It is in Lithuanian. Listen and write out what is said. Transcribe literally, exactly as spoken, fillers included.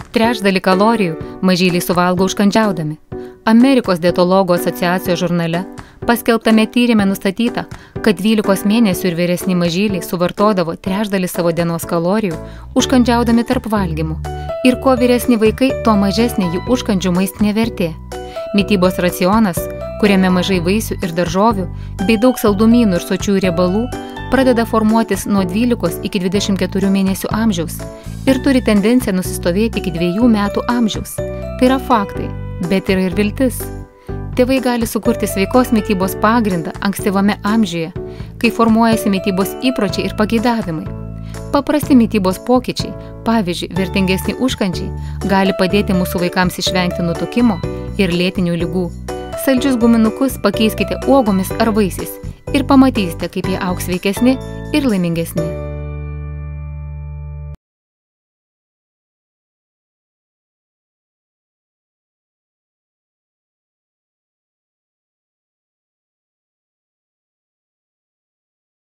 Trečdalį kalorijų mažyliai suvalgo užkandžiaudami. Amerikos dietologų asociacijos žurnale paskelbtame tyrime nustatyta, kad dvylikos mėnesių ir vyresni mažyliai suvartodavo trečdalį savo dienos kalorijų užkandžiaudami tarp valgymų. Ir kuo vyresni vaikai, tuo mažesnė jų užkandžių maistinė vertė. Mitybos racionas, kuriame mažai vaisių ir daržovių, bei daug saldumynų ir sočiųjų riebalų, pradeda formuotis nuo dvylikos iki dvidešimt keturių mėnesių amžiaus ir turi tendenciją nusistovėti iki dviejų metų amžiaus. Tai yra faktai, bet yra ir viltis. Tėvai gali sukurti sveikos mitybos pagrindą ankstyvame amžiuje, kai formuojasi mitybos įpročiai ir pageidavimai. Paprasti mitybos pokyčiai, pavyzdžiui, vertingesni užkandžiai, gali padėti mūsų vaikams išvengti nutukimo ir lėtinių ligų. Saldžius guminukus pakeiskite uogomis ar vaisiais ir pamatysite, kaip jie augs sveikesni ir laimingesni.